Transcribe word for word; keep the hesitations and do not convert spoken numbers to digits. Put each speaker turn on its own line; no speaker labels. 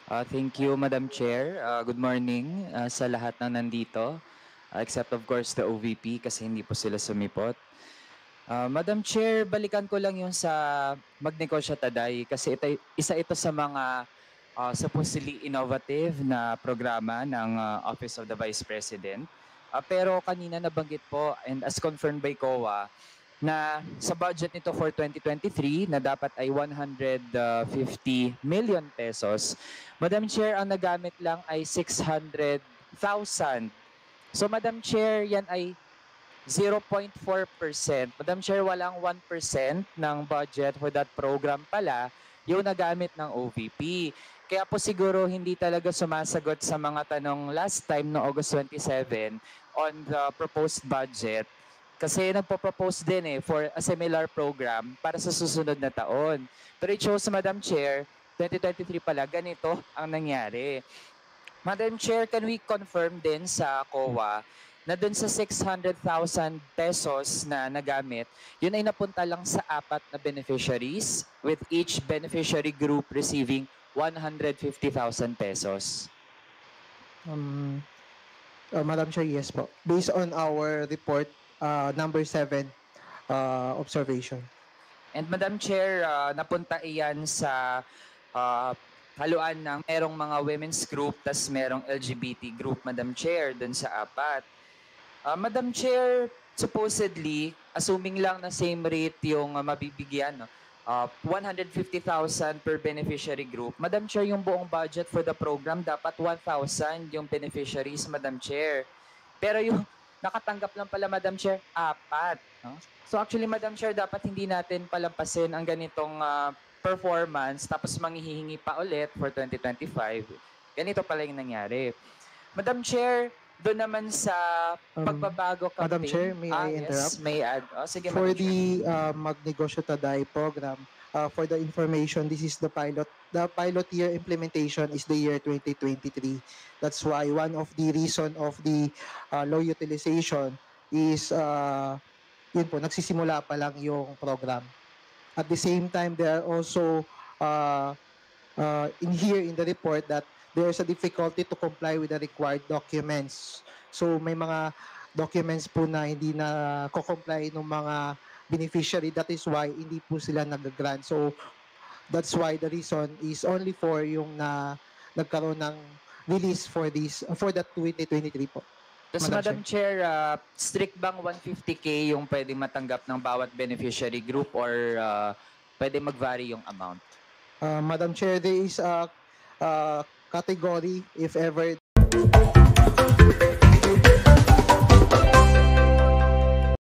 Uh, thank you, Madam Chair. Uh, good morning uh, sa lahat ng nandito, uh, except of course the O V P kasi hindi po sila sumipot. Uh, Madam Chair, balikan ko lang yung sa Magnegosyo Taday kasi ito, isa ito sa mga uh, supposedly innovative na programa ng uh, Office of the Vice President. Uh, pero kanina nabanggit po and as confirmed by C O A, na sa budget nito for twenty twenty-three na dapat ay one hundred fifty million pesos. Madam Chair, ang nagamit lang ay six hundred thousand. So Madam Chair, yan ay zero point four percent. Madam Chair, walang one percent ng budget for that program pala yung nagamit ng O V P. Kaya po siguro hindi talaga sumasagot sa mga tanong last time no August twenty-seven on the proposed budget. Kasi nagpo-propose din eh for a similar program para sa susunod na taon. Pero it shows, Madam Chair, twenty twenty-three pala, ganito ang nangyari. Madam Chair, can we confirm din sa C O A na dun sa six hundred thousand pesos na nagamit, yun ay napunta lang sa apat na beneficiaries with each beneficiary group receiving one hundred fifty thousand pesos?
Um, uh, Madam Chair, yes po. Based on our report, uh, number seven, uh, observation.
And Madam Chair, uh, napunta iyan sa uh, haluan ng merong mga women's group tas merong L G B T group, Madam Chair, dun sa apat. Uh, Madam Chair, supposedly, assuming lang na same rate yung uh, mabibigyan, no? uh, one hundred fifty thousand per beneficiary group. Madam Chair, yung buong budget for the program dapat one thousand yung beneficiaries, Madam Chair. Pero yung nakatanggap lang pala, Madam Chair, apat. No? So actually, Madam Chair, dapat hindi natin palampasin ang ganitong uh, performance tapos manghihingi pa ulit for twenty twenty-five. Ganito pala yung nangyari. Madam Chair, doon naman sa
Um,
pagbabago campaign.
Madam Chair, may
ah,
I interrupt?
Yes, may add. Oh, sige,
For
Madam Chair.
the uh, Magnegosyo Taday program, uh, for the information, this is the pilot. The pilot year implementation is the year twenty twenty-three. That's why one of the reason of the uh, low utilization is uh, yun po, nagsisimula pa lang yung program. At the same time, there are also uh, uh, in here in the report that there is a difficulty to comply with the required documents. So may mga documents po na hindi na co-comply ng mga beneficiary. That is why hindi po sila nag-grant. So that's why the reason is only for yung na nagkaroon ng release for this for that twenty twenty-three po.
Tapos
Madam
Madam Chair, uh, strict bang one hundred fifty K yung pwedeng matanggap ng bawat beneficiary group or uh, pwede mag-vary yung amount?
Uh, Madam Chair, there is a, a category if ever